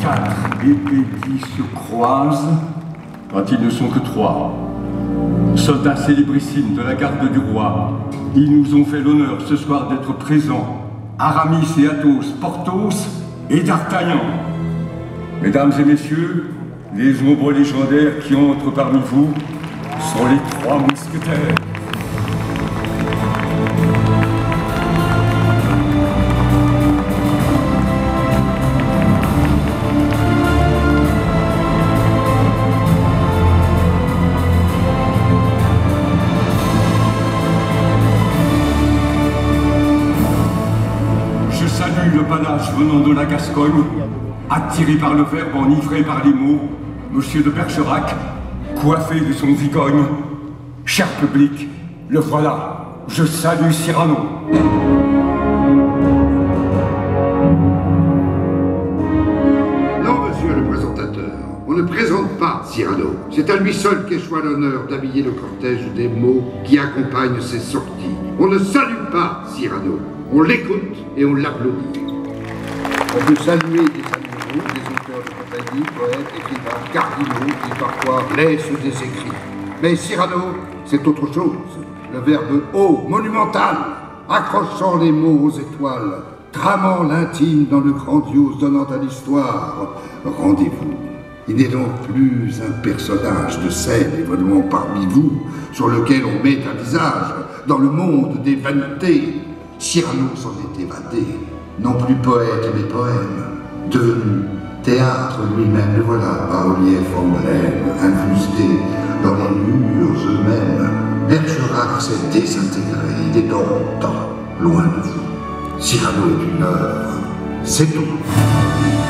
4 épées qui se croisent quand ils ne sont que 3. Soldats célébrissimes de la garde du roi, ils nous ont fait l'honneur ce soir d'être présents. Aramis et Athos, Porthos et D'Artagnan. Mesdames et messieurs, les ombres légendaires qui entrent parmi vous sont les 3 mousquetaires. Le panache venant de la Gascogne, attiré par le verbe, enivré par les mots, Monsieur de Bergerac, coiffé de son vigogne. Cher public, le voilà, je salue Cyrano. Non, monsieur le présentateur, on ne présente pas Cyrano. C'est à lui seul qu'échoit l'honneur d'habiller le cortège des mots qui accompagnent ses sorties. On ne salue pas Cyrano. On l'écoute et on l'applaudit. On peut saluer des amoureux, des auteurs de compagnie, poètes, écrivains, cardinaux qui parfois laissent des écrits. Mais Cyrano, c'est autre chose. Le verbe haut, monumental, accrochant les mots aux étoiles, tramant l'intime dans le grandiose, donnant à l'histoire rendez-vous. Il n'est donc plus un personnage de scène évoluant parmi vous, sur lequel on met un visage, dans le monde des vanités. Cyrano s'en est évadé, non plus poète mais poème, devenu théâtre lui-même, le voilà, bas-relief emblème, incrusté dans les murs eux-mêmes. Bergerac s'est désintégré, il est dans longtemps, loin de vous. Cyrano est une œuvre, c'est tout.